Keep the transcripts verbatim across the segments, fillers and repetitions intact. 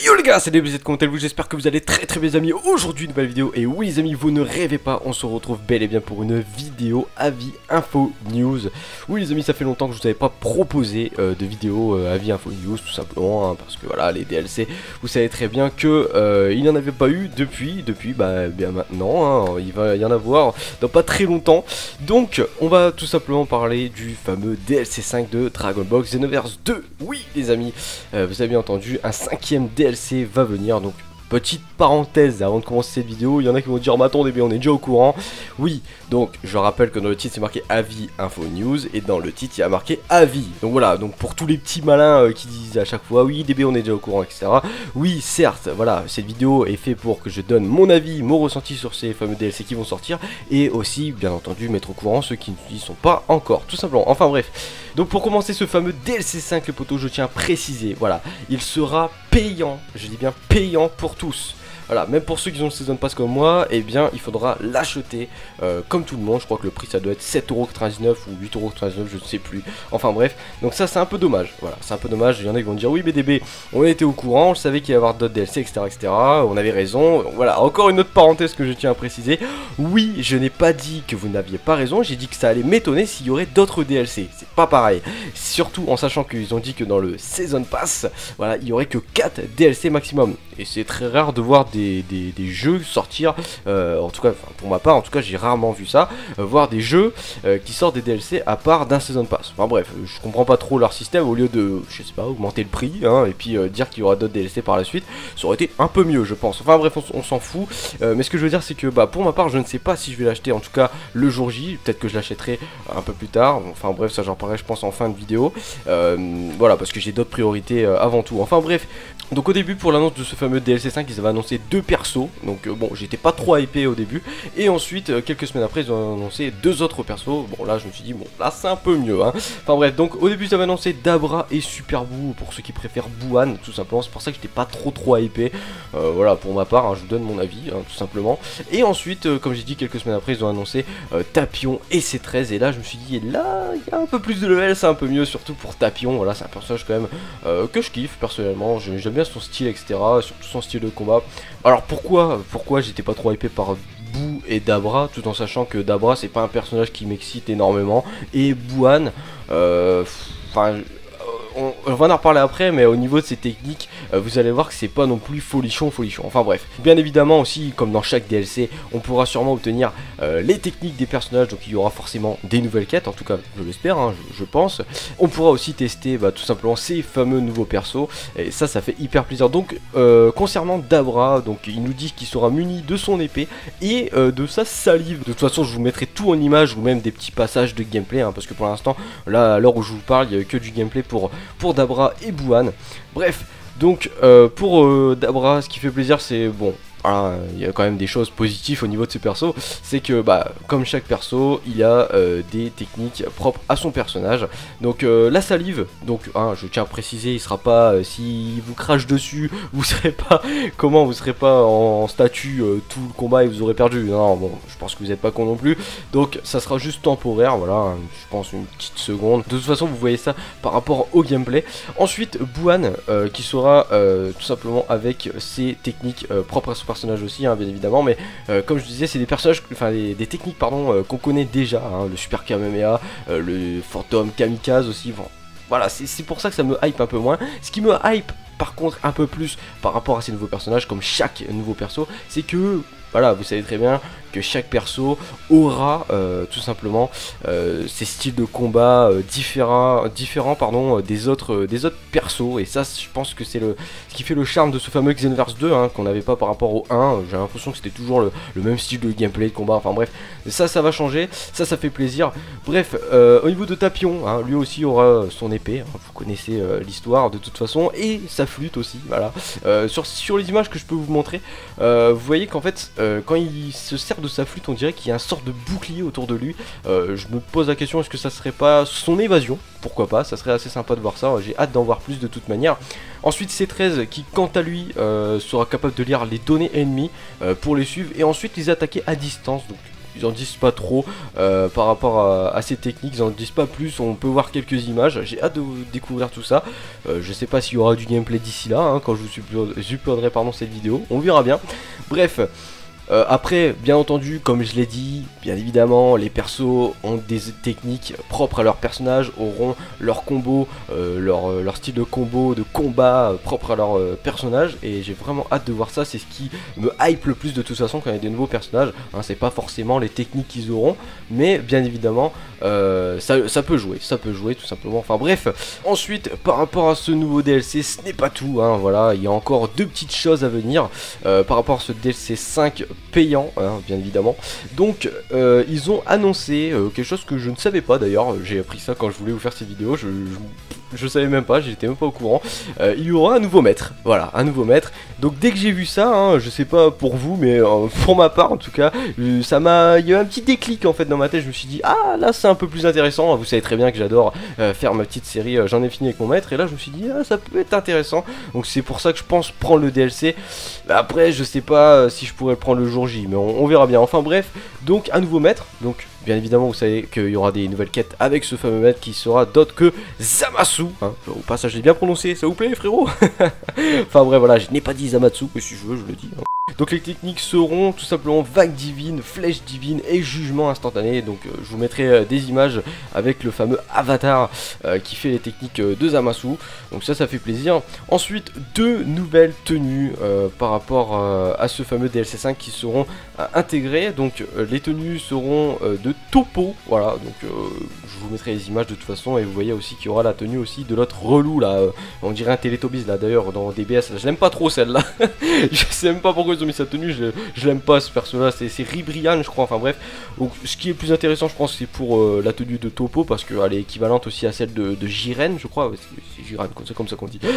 Yo les gars, c'est D B Z, comment allez-vous? J'espère que vous allez très très bien les amis. Aujourd'hui une nouvelle vidéo, et oui les amis, vous ne rêvez pas, on se retrouve bel et bien pour une vidéo avis info news. Oui les amis, ça fait longtemps que je vous avais pas proposé euh, de vidéo euh, avis info news, tout simplement, hein, parce que voilà, les D L C, vous savez très bien que euh, il n'y en avait pas eu depuis, depuis bah bien maintenant, hein, il va y en avoir dans pas très longtemps. Donc on va tout simplement parler du fameux D L C cinq de Dragon Ball Xenoverse deux. Oui les amis, euh, vous avez bien entendu, un cinquième D L C va venir. Donc petite parenthèse avant de commencer cette vidéo, il y en a qui vont dire mais attendez, mais on est déjà au courant. Oui, donc je rappelle que dans le titre c'est marqué avis info news, et dans le titre il y a marqué avis. Donc voilà, donc pour tous les petits malins euh, qui disent à chaque fois oui D B on est déjà au courant, etc. Oui certes, voilà, cette vidéo est faite pour que je donne mon avis, mon ressenti sur ces fameux D L C qui vont sortir, et aussi bien entendu mettre au courant ceux qui n'y sont pas encore, tout simplement. Enfin bref, donc pour commencer ce fameux D L C cinq les potos, je tiens à préciser, voilà, il sera payant, je dis bien payant pour tous. Voilà, même pour ceux qui ont le Season Pass comme moi, eh bien il faudra l'acheter euh, comme tout le monde. Je crois que le prix ça doit être sept euros quatre-vingt-dix-neuf ou huit euros quatre-vingt-dix-neuf, je ne sais plus. Enfin bref, donc ça c'est un peu dommage. Voilà, c'est un peu dommage. Il y en a qui vont dire oui B D B, on était au courant, on savait qu'il y allait y avoir d'autres D L C, etc, etc. On avait raison. Donc, voilà, encore une autre parenthèse que je tiens à préciser. Oui, je n'ai pas dit que vous n'aviez pas raison, j'ai dit que ça allait m'étonner s'il y aurait d'autres D L C. C'est pas pareil. Surtout en sachant qu'ils ont dit que dans le Season Pass, voilà, il y aurait que quatre D L C maximum. Et c'est très rare de voir des, des, des jeux sortir, euh, en tout cas pour ma part, en tout cas j'ai rarement vu ça, euh, voir des jeux euh, qui sortent des D L C à part d'un Season Pass. Enfin bref, je comprends pas trop leur système. Au lieu de, je sais pas, augmenter le prix, hein, et puis euh, dire qu'il y aura d'autres D L C par la suite, ça aurait été un peu mieux je pense. Enfin bref, on, on s'en fout, euh, mais ce que je veux dire c'est que bah, pour ma part je ne sais pas si je vais l'acheter, en tout cas le jour J, peut-être que je l'achèterai un peu plus tard. Enfin bref, ça j'en parlerai je pense en fin de vidéo, euh, voilà, parce que j'ai d'autres priorités euh, avant tout. Enfin bref, donc au début pour l'annonce de ce fameux D L C cinq, ils avaient annoncé deux persos, donc euh, bon j'étais pas trop hypé au début, et ensuite euh, quelques semaines après ils ont annoncé deux autres persos. Bon là je me suis dit bon là c'est un peu mieux, hein. Enfin bref, donc au début ils avaient annoncé Dabra et Super Boo pour ceux qui préfèrent Bouhan, tout simplement. C'est pour ça que j'étais pas trop trop hypé, euh, voilà, pour ma part, hein, je vous donne mon avis, hein, tout simplement. Et ensuite euh, comme j'ai dit, quelques semaines après ils ont annoncé euh, Tapion et C treize, et là je me suis dit là il y a un peu plus de level, c'est un peu mieux, surtout pour Tapion. Voilà, c'est un personnage quand même euh, que je kiffe personnellement, j'aime bien son style, etc, surtout son style de combat. Alors pourquoi pourquoi j'étais pas trop hypé par Boo et Dabra, tout en sachant que Dabra c'est pas un personnage qui m'excite énormément, et Bouhan, euh, enfin on, on va en reparler après, mais au niveau de ses techniques, euh, vous allez voir que c'est pas non plus folichon folichon. Enfin bref, bien évidemment aussi, comme dans chaque D L C, on pourra sûrement obtenir euh, les techniques des personnages, donc il y aura forcément des nouvelles quêtes, en tout cas je l'espère, hein, je, je pense. On pourra aussi tester bah, tout simplement ces fameux nouveaux persos, et ça ça fait hyper plaisir. Donc euh, concernant Dabra, donc il nous dit qu'il sera muni de son épée et euh, de sa salive. De toute façon je vous mettrai tout en image, ou même des petits passages de gameplay, hein, parce que pour l'instant là à l'heure où je vous parle il n'y a que du gameplay pour pour Dabra et Bouhan. Bref, donc euh, pour euh, Dabra, ce qui fait plaisir, c'est bon, voilà, il y a quand même des choses positives au niveau de ce perso, c'est que bah comme chaque perso il a euh, des techniques propres à son personnage. Donc euh, la salive, donc hein, je tiens à préciser, il sera pas, euh, si vous crache dessus, vous serez pas, comment, vous serez pas en, en statut euh, tout le combat et vous aurez perdu. Non, bon, je pense que vous n'êtes pas con non plus, donc ça sera juste temporaire, voilà, je pense une petite seconde. De toute façon vous voyez ça par rapport au gameplay. Ensuite Bouhan, euh, qui sera euh, tout simplement avec ses techniques euh, propres à son personnage aussi, hein, bien évidemment, mais euh, comme je disais, c'est des personnages, enfin des, des techniques pardon, euh, qu'on connaît déjà, hein, le Super Kamehameha, euh, le Phantom Kamikaze aussi. Bon, voilà, c'est pour ça que ça me hype un peu moins. Ce qui me hype par contre un peu plus par rapport à ces nouveaux personnages, comme chaque nouveau perso, c'est que voilà, vous savez très bien que chaque perso aura euh, tout simplement euh, ses styles de combat euh, différents, différents pardon, des autres, euh, des autres persos, et ça je pense que c'est le ce qui fait le charme de ce fameux Xenoverse deux, hein, qu'on n'avait pas par rapport au un. J'ai l'impression que c'était toujours le, le même style de gameplay, de combat, enfin bref, ça ça va changer, ça ça fait plaisir. Bref, euh, au niveau de Tapion, hein, lui aussi aura son épée, hein, vous connaissez euh, l'histoire de toute façon, et sa flûte aussi, voilà. Euh, sur, sur les images que je peux vous montrer, euh, vous voyez qu'en fait euh, quand il se sert de sa flûte, on dirait qu'il y a une sorte de bouclier autour de lui. euh, Je me pose la question, est-ce que ça serait pas son évasion? Pourquoi pas, ça serait assez sympa de voir ça, j'ai hâte d'en voir plus de toute manière. Ensuite C treize qui quant à lui euh, sera capable de lire les données ennemies euh, pour les suivre et ensuite les attaquer à distance. Donc ils en disent pas trop euh, par rapport à, à ces techniques, ils en disent pas plus, on peut voir quelques images, j'ai hâte de découvrir tout ça. euh, Je sais pas s'il y aura du gameplay d'ici là, hein, quand je vous uploaderai pardon cette vidéo, on verra bien. Bref. Euh, après, bien entendu, comme je l'ai dit, bien évidemment, les persos ont des techniques propres à leur personnage, auront leur combo, euh, leur, leur style de combo, de combat euh, propre à leur euh, personnage, et j'ai vraiment hâte de voir ça. C'est ce qui me hype le plus de toute façon quand il y a des nouveaux personnages, hein, c'est pas forcément les techniques qu'ils auront, mais bien évidemment, euh, ça, ça peut jouer, ça peut jouer tout simplement, enfin bref. Ensuite, par rapport à ce nouveau D L C, ce n'est pas tout, hein, voilà, il y a encore deux petites choses à venir, euh, par rapport à ce D L C cinq payant, hein, bien évidemment. Donc euh, ils ont annoncé euh, quelque chose que je ne savais pas d'ailleurs, j'ai appris ça quand je voulais vous faire cette vidéo, je, je, je savais même pas, j'étais même pas au courant. Euh, il y aura un nouveau maître, voilà, un nouveau maître. Donc dès que j'ai vu ça, hein, je sais pas pour vous, mais euh, pour ma part en tout cas, euh, ça m'a, il y a eu un petit déclic en fait dans ma tête, je me suis dit ah là c'est un peu plus intéressant. Vous savez très bien que j'adore euh, faire ma petite série, euh, j'en ai fini avec mon maître, et là je me suis dit ah ça peut être intéressant. Donc c'est pour ça que je pense prendre le D L C. Après je sais pas euh, si je pourrais le prendre le jour J, mais on, on verra bien. Enfin bref, donc un nouveau maître, donc bien évidemment vous savez qu'il y aura des nouvelles quêtes avec ce fameux maître qui sera d'autre que Zamasu, hein. Au passage j'ai bien prononcé, ça vous plaît frérot? Enfin bref voilà, je n'ai pas dit Zamasu, mais si je veux je le dis, hein. Donc les techniques seront tout simplement vague divine, flèche divine et jugement instantané. Donc euh, je vous mettrai euh, des images avec le fameux avatar euh, qui fait les techniques euh, de Zamasu. Donc ça ça fait plaisir. Ensuite deux nouvelles tenues euh, par rapport euh, à ce fameux D L C cinq qui seront euh, intégrées. Donc euh, les tenues seront euh, de Toppo. Voilà, donc euh, je vous mettrai les images de toute façon. Et vous voyez aussi qu'il y aura la tenue aussi de l'autre relou là, euh, on dirait un Teletubbies là d'ailleurs dans D B S. Je l'aime pas trop celle-là. Je sais même pas pourquoi ils ont mis sa tenue, je, je l'aime pas ce perso là, c'est Ribrian je crois, enfin bref. Donc ce qui est plus intéressant je pense c'est pour euh, la tenue de Toppo, parce qu'elle est équivalente aussi à celle de, de Jiren je crois, c'est Jiren, c'est comme ça qu'on dit.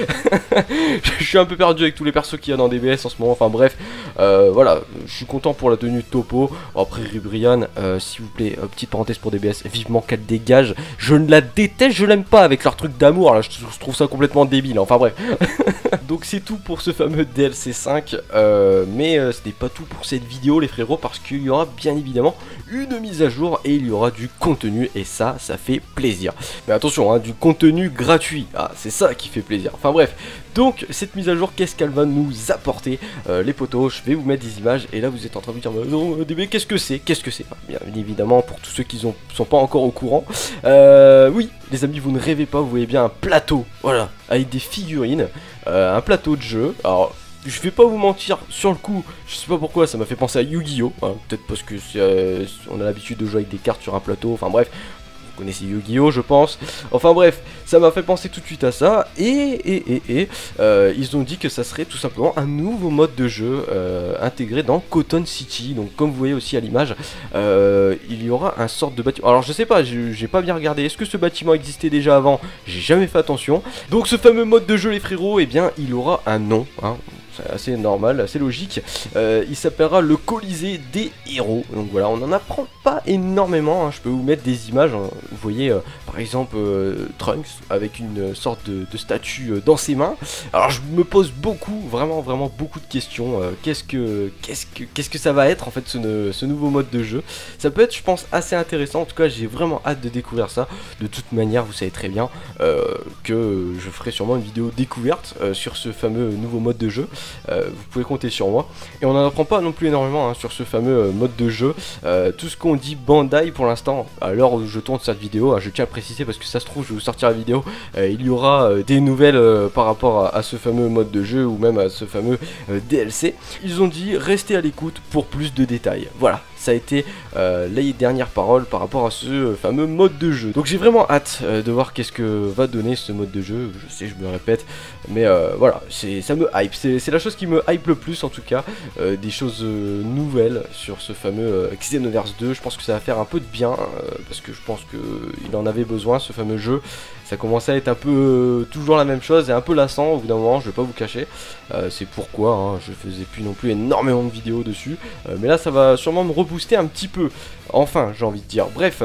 Je suis un peu perdu avec tous les persos qu'il y a dans D B S en ce moment, enfin bref. Euh, voilà, je suis content pour la tenue de Toppo. Après Ribrian, euh, s'il vous plaît, euh, petite parenthèse pour D B S, vivement qu'elle dégage, je ne la déteste, je l'aime pas avec leur truc d'amour là, je, je trouve ça complètement débile, enfin bref. Donc c'est tout pour ce fameux D L C cinq, euh, mais euh, ce n'est pas tout pour cette vidéo les frérots, parce qu'il y aura bien évidemment une mise à jour et il y aura du contenu, et ça, ça fait plaisir. Mais attention, hein, du contenu gratuit, ah, c'est ça qui fait plaisir. Enfin bref, donc cette mise à jour, qu'est-ce qu'elle va nous apporter, euh, les potos? Je vais vous mettre des images, et là vous êtes en train de vous dire, non, D B, qu'est-ce que c'est? Qu'est-ce que c'est? Bien évidemment, pour tous ceux qui ne sont pas encore au courant, euh, oui, les amis, vous ne rêvez pas, vous voyez bien un plateau, voilà, avec des figurines, euh, un plateau de jeu. Alors, je vais pas vous mentir, sur le coup, je sais pas pourquoi, ça m'a fait penser à Yu-Gi-Oh! Hein, peut-être parce que euh, on a l'habitude de jouer avec des cartes sur un plateau, enfin bref. Vous connaissez Yu-Gi-Oh je pense. Enfin bref, ça m'a fait penser tout de suite à ça. Et, et, et, et euh, ils ont dit que ça serait tout simplement un nouveau mode de jeu euh, intégré dans Cotton City. Donc comme vous voyez aussi à l'image, euh, il y aura un sorte de bâtiment. Alors je sais pas, j'ai pas bien regardé. Est-ce que ce bâtiment existait déjà avant? J'ai jamais fait attention. Donc ce fameux mode de jeu les frérots, eh bien il aura un nom, hein. C'est assez normal, assez logique. Euh, il s'appellera le Colisée des héros. Donc voilà, on n'en apprend pas énormément, hein. Je peux vous mettre des images, hein. Vous voyez euh, par exemple euh, Trunks avec une sorte de, de statue euh, dans ses mains. Alors je me pose beaucoup, vraiment vraiment beaucoup de questions. euh, Qu'est-ce que qu'est-ce que qu'est-ce que ça va être en fait ce, ce nouveau mode de jeu? Ça peut être je pense assez intéressant. En tout cas j'ai vraiment hâte de découvrir ça. De toute manière vous savez très bien euh, que je ferai sûrement une vidéo découverte euh, sur ce fameux nouveau mode de jeu. Euh, vous pouvez compter sur moi. Et on n'en apprend pas non plus énormément hein, sur ce fameux euh, mode de jeu. Euh, tout ce qu'on dit Bandai pour l'instant, à l'heure où je tourne cette vidéo, hein, je tiens à préciser parce que ça se trouve je vais vous sortir la vidéo, euh, il y aura euh, des nouvelles euh, par rapport à, à ce fameux mode de jeu ou même à ce fameux euh, D L C. Ils ont dit restez à l'écoute pour plus de détails. Voilà. Ça a été euh, les dernières paroles par rapport à ce fameux mode de jeu. Donc j'ai vraiment hâte euh, de voir qu'est-ce que va donner ce mode de jeu. Je sais, je me répète, mais euh, voilà, ça me hype. C'est la chose qui me hype le plus en tout cas. Euh, des choses euh, nouvelles sur ce fameux euh, Xenoverse deux. Je pense que ça va faire un peu de bien euh, parce que je pense qu'il en avait besoin ce fameux jeu. Ça commençait à être un peu euh, toujours la même chose et un peu lassant au bout d'un moment, je vais pas vous cacher. Euh, c'est pourquoi hein, je faisais plus non plus énormément de vidéos dessus. Euh, mais là ça va sûrement me rebooster un petit peu. Enfin j'ai envie de dire. Bref.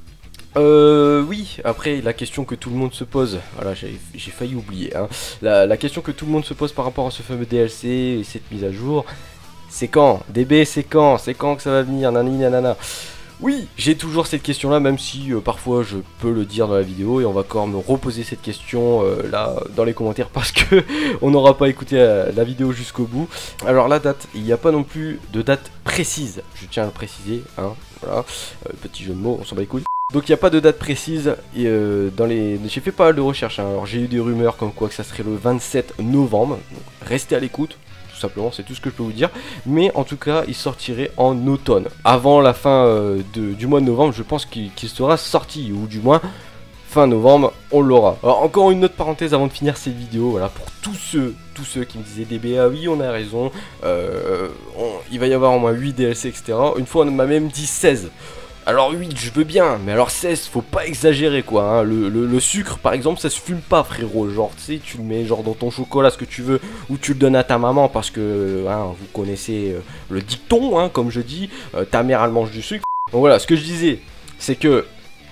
Euh, oui, après la question que tout le monde se pose, voilà j'ai failli oublier, hein. la, la question que tout le monde se pose par rapport à ce fameux D L C et cette mise à jour, c'est quand? D B, c'est quand? C'est quand que ça va venir? Nanani nanana. Oui, j'ai toujours cette question là, même si euh, parfois je peux le dire dans la vidéo, et on va encore me reposer cette question euh, là dans les commentaires parce que on n'aura pas écouté la, la vidéo jusqu'au bout. Alors la date, il n'y a pas non plus de date précise, je tiens à le préciser, hein, voilà, euh, petit jeu de mots, on s'en bat les couilles. Donc il n'y a pas de date précise, et euh, dans les... j'ai fait pas mal de recherches, hein. Alors j'ai eu des rumeurs comme quoi que ça serait le vingt-sept novembre, donc restez à l'écoute. Simplement, c'est tout ce que je peux vous dire, mais en tout cas il sortirait en automne, avant la fin euh, de, du mois de novembre. Je pense qu'il qu'il sera sorti, ou du moins fin novembre on l'aura. Alors encore une autre parenthèse avant de finir cette vidéo, voilà, pour tous ceux tous ceux qui me disaient D B, ah oui on a raison, euh, on, il va y avoir au moins huit D L C, etc. Une fois on m'a même dit seize. Alors huit je veux bien, mais alors seize faut pas exagérer quoi, hein. le, le, le sucre par exemple ça se fume pas frérot, genre tu sais tu le mets genre dans ton chocolat ce que tu veux, ou tu le donnes à ta maman parce que hein, vous connaissez euh, le dicton hein, comme je dis, euh, ta mère elle mange du sucre. Donc voilà, ce que je disais c'est que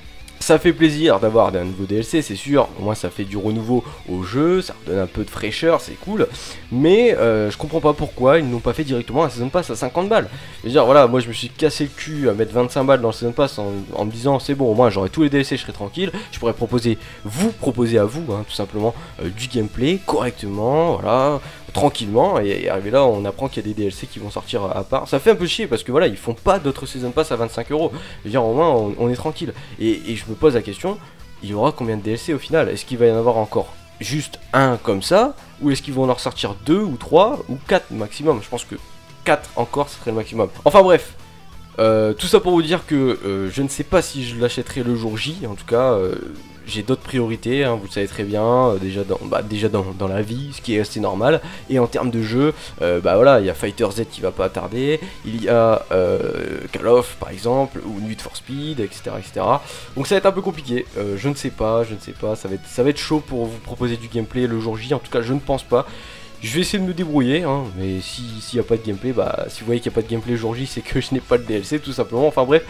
ça fait plaisir d'avoir un nouveau D L C, c'est sûr, au moins ça fait du renouveau au jeu, ça redonne un peu de fraîcheur, c'est cool, mais euh, je comprends pas pourquoi ils n'ont pas fait directement un Season Pass à cinquante balles. Je veux dire, voilà, moi je me suis cassé le cul à mettre vingt-cinq balles dans le Season Pass en, en me disant c'est bon, au moins j'aurai tous les D L C, je serai tranquille, je pourrais proposer, vous proposer à vous, hein, tout simplement, euh, du gameplay correctement, voilà, tranquillement, et, et arrivé là on apprend qu'il y a des D L C qui vont sortir à part. Ça fait un peu chier parce que voilà, ils font pas d'autres Season Pass à vingt-cinq euros, je veux dire, au moins on, on est tranquille, et, et je me pose la question, il y aura combien de D L C au final? Est-ce qu'il va y en avoir encore juste un comme ça, ou est-ce qu'ils vont en ressortir deux ou trois ou quatre maximum? Je pense que quatre encore ce serait le maximum. Enfin bref, euh, tout ça pour vous dire que euh, je ne sais pas si je l'achèterai le jour J, en tout cas euh, j'ai d'autres priorités, hein, vous le savez très bien, euh, déjà, dans, bah, déjà dans, dans la vie, ce qui est assez normal, et en termes de jeu, euh, bah voilà, il y a Fighter Z qui va pas tarder, il y a euh, Call of par exemple, ou Need for Speed, et cetera, et cetera. Donc ça va être un peu compliqué, euh, je ne sais pas, je ne sais pas, ça va être, ça va être chaud pour vous proposer du gameplay le jour J, en tout cas je ne pense pas. Je vais essayer de me débrouiller, hein, mais s'il si n'y a pas de gameplay, bah si vous voyez qu'il n'y a pas de gameplay le jour J, c'est que je n'ai pas de D L C tout simplement, enfin bref.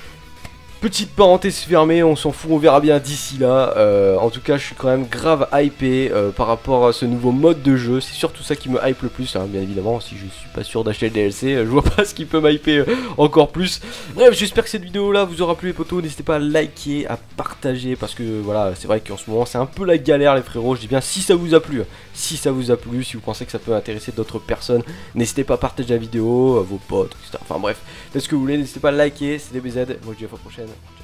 Petite parenthèse fermée, on s'en fout, on verra bien d'ici là. Euh, en tout cas, je suis quand même grave hypé euh, par rapport à ce nouveau mode de jeu. C'est surtout ça qui me hype le plus, hein, bien évidemment. Si je suis pas sûr d'acheter le D L C, euh, je vois pas ce qui peut m'hyper euh, encore plus. Bref, j'espère que cette vidéo là vous aura plu les potos. N'hésitez pas à liker, à partager, parce que voilà, c'est vrai qu'en ce moment c'est un peu la galère les frérots. Je dis bien si ça vous a plu, si ça vous a plu, si vous pensez que ça peut intéresser d'autres personnes, n'hésitez pas à partager la vidéo à vos potes, et cetera. Enfin bref, faites ce que vous voulez, n'hésitez pas à liker. C'est D B Z, moi je vous dis à la fois prochaine. Ciao.